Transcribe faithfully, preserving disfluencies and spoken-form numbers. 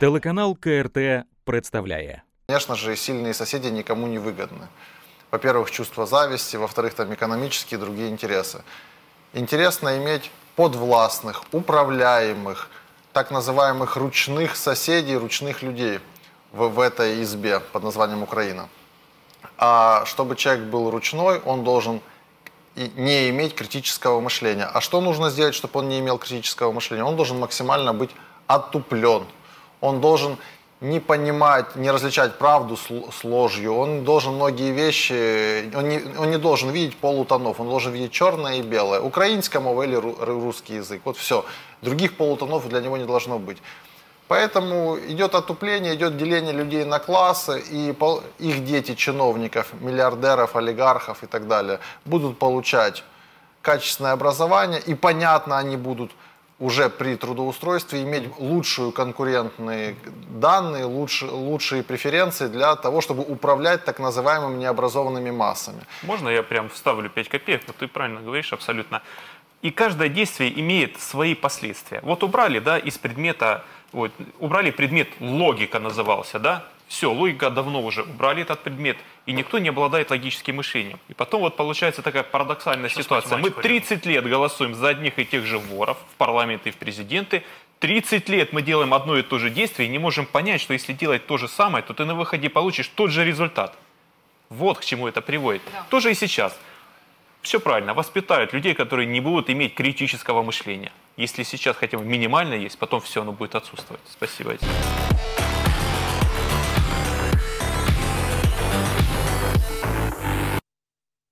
Телеканал КРТ представляє. Конечно же, сильные соседи никому не выгодны. Во-первых, чувство зависти, во-вторых, там экономические и другие интересы. Интересно иметь подвластных, управляемых, так называемых ручных соседей, ручных людей в, в этой избе под названием Украина. А чтобы человек был ручной, он должен и не иметь критического мышления. А что нужно сделать, чтобы он не имел критического мышления? Он должен максимально быть отуплен. Он должен не понимать, не различать правду с ложью. Он должен многие вещи, он не, он не должен видеть полутонов, он должен видеть черное и белое. Украинская мова или русский язык. Вот все. Других полутонов для него не должно быть. Поэтому идет отупление, идет деление людей на классы, и их дети, чиновников, миллиардеров, олигархов и так далее, будут получать качественное образование, и понятно, они будут уже при трудоустройстве иметь лучшие конкурентные данные, лучшие, лучшие преференции для того, чтобы управлять так называемыми необразованными массами. Можно я прям вставлю пять копеек? Вот ты правильно говоришь, абсолютно. И каждое действие имеет свои последствия. Вот убрали, да, из предмета, вот, убрали предмет логика назывался, да, все, логика давно уже убрали этот предмет, и никто не обладает логическим мышлением. И потом вот получается такая парадоксальная Сейчас ситуация. Мы тридцать лет голосуем за одних и тех же воров в парламенты и в президенты, тридцать лет мы делаем одно и то же действие и не можем понять, что если делать то же самое, то ты на выходе получишь тот же результат. Вот к чему это приводит. Да. Тоже и сейчас. Все правильно, воспитают людей, которые не будут иметь критического мышления. Если сейчас хотя бы минимально есть, потом все оно будет отсутствовать. Спасибо.